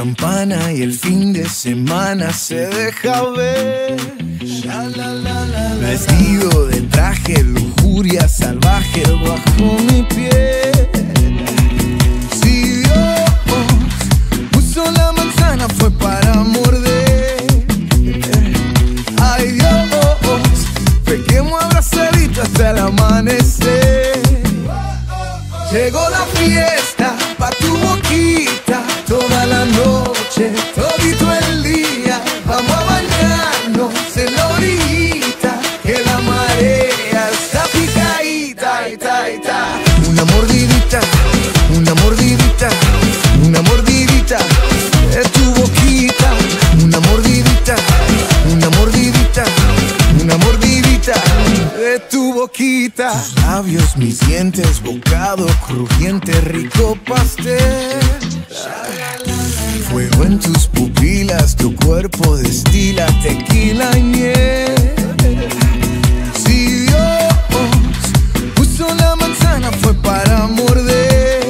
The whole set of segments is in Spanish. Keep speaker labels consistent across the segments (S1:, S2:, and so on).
S1: campana y el fin de semana se deja ver. Vestido de traje, lujuria salvaje bajo mi piel. Si Dios puso la manzana fue para morder. Ay Dios, pequemos abrazaditos hasta el amanecer. Llegó la fiesta pa' tu boquita, toda la noche, todito el día. Vamos a bañarnos en la orillita, que la marea está picadita, ita, ita. Una mordidita, una mordidita, una mordidita de tu boquita. Una mordidita, una mordidita, una mordidita de tu boquita. Tus labios, mis dientes, bocado crujiente, rico pastel. Fuego en tus pupilas, tu cuerpo destila tequila y miel. Si Dios puso la manzana fue para morder.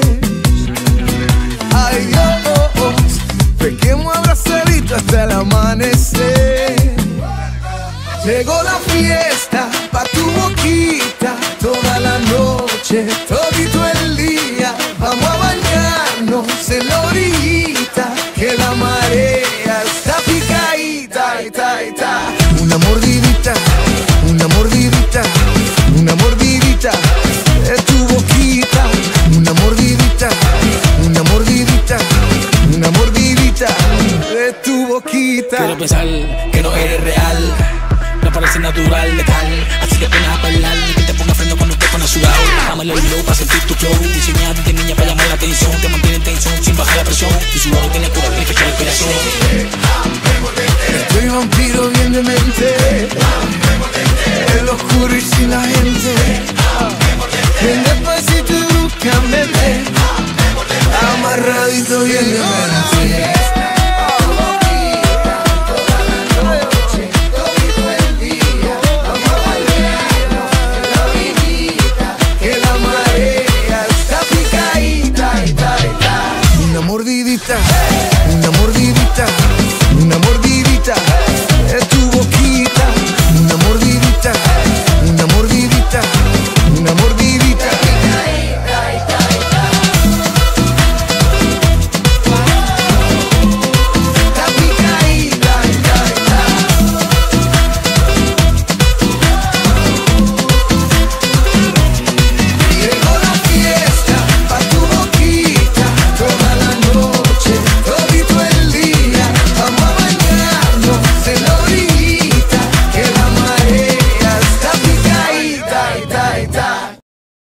S1: Ay Dios, pequemos abrazaditos hasta el amanecer. Llegó la fiesta pa' tu boquita, toda la noche, todito el día. Vamos a bañarnos en la orillita, que la marea está picadita, ita, ita. Una mordidita, una mordidita, una mordidita de tu boquita. Una mordidita, una mordidita, una mordidita de tu boquita.
S2: Quiero pensar que no eres real, no parece natural, letal. Así que pones a bailar y que te ponga freno cuando te pones sudado. Dámelo el low para sentir tu flow. Diseñado de niña para llamar la atención. Te mantiene en tensión sin bajar la presión. Tu sudor tiene cura, tiene fecha de inspiración.
S1: Estoy vampiro bien demente, en lo oscuro y sin la gente. Ven despacito y búscame, amarradito bien de